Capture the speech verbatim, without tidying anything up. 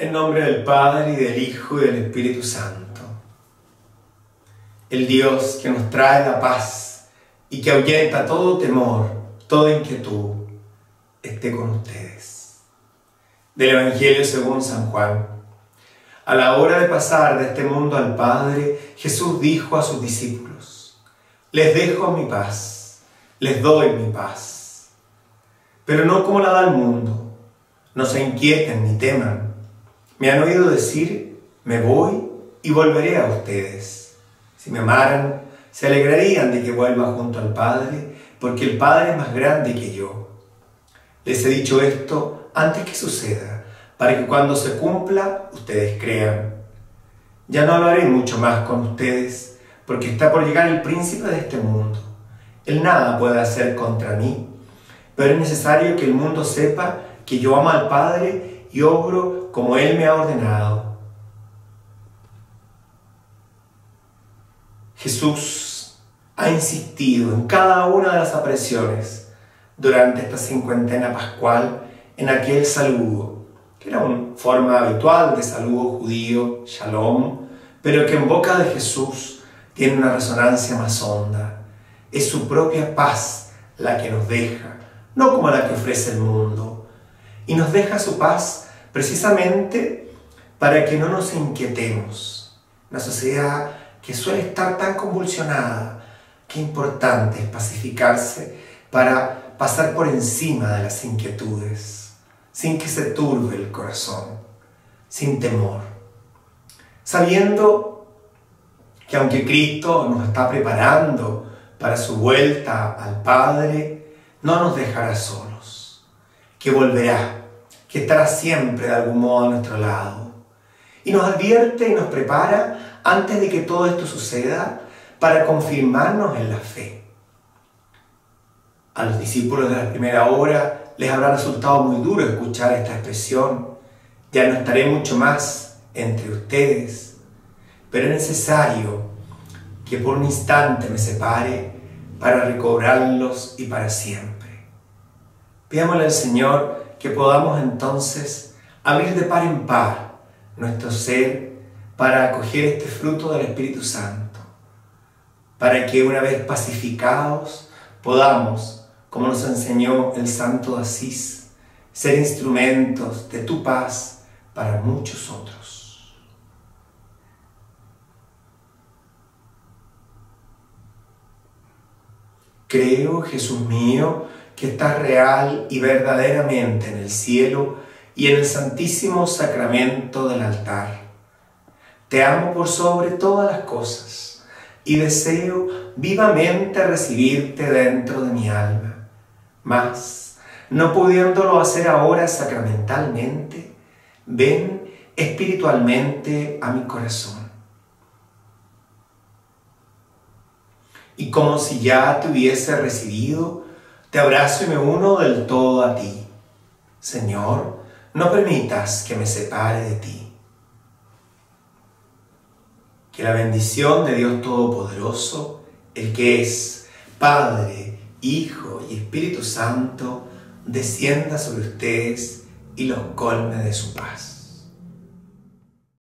En nombre del Padre, y del Hijo, y del Espíritu Santo. El Dios que nos trae la paz y que ahuyenta todo temor, toda inquietud, esté con ustedes. Del Evangelio según San Juan. A la hora de pasar de este mundo al Padre, Jesús dijo a sus discípulos: les dejo mi paz, les doy mi paz. Pero no como la da el mundo. No se inquieten ni teman. Me han oído decir: me voy y volveré a ustedes. Si me amaran, se alegrarían de que vuelva junto al Padre, porque el Padre es más grande que yo. Les he dicho esto antes que suceda, para que cuando se cumpla, ustedes crean. Ya no hablaré mucho más con ustedes, porque está por llegar el príncipe de este mundo. Él nada puede hacer contra mí, pero es necesario que el mundo sepa que yo amo al Padre y obro como Él me ha ordenado. Jesús ha insistido en cada una de las apariciones durante esta cincuentena pascual en aquel saludo, que era una forma habitual de saludo judío, shalom, pero que en boca de Jesús tiene una resonancia más honda. Es su propia paz la que nos deja, no como la que ofrece el mundo. Y nos deja su paz precisamente para que no nos inquietemos. Una sociedad que suele estar tan convulsionada, qué importante es pacificarse para pasar por encima de las inquietudes, sin que se turbe el corazón, sin temor, sabiendo que aunque Cristo nos está preparando para su vuelta al Padre, no nos dejará solos, que volverá, que estará siempre de algún modo a nuestro lado. Y nos advierte y nos prepara antes de que todo esto suceda para confirmarnos en la fe. A los discípulos de la primera hora les habrá resultado muy duro escuchar esta expresión: ya no estaré mucho más entre ustedes, pero es necesario que por un instante me separe para recobrarlos y para siempre. Pidámosle al Señor que podamos entonces abrir de par en par nuestro ser para acoger este fruto del Espíritu Santo, para que una vez pacificados podamos, como nos enseñó el Santo de Asís, ser instrumentos de tu paz para muchos otros. Creo, Jesús mío, que estás real y verdaderamente en el cielo y en el santísimo sacramento del altar. Te amo por sobre todas las cosas y deseo vivamente recibirte dentro de mi alma. Mas, no pudiéndolo hacer ahora sacramentalmente, ven espiritualmente a mi corazón. Y como si ya te hubiese recibido, te abrazo y me uno del todo a ti. Señor, no permitas que me separe de ti. Que la bendición de Dios Todopoderoso, el que es Padre, Hijo y Espíritu Santo, descienda sobre ustedes y los colme de su paz.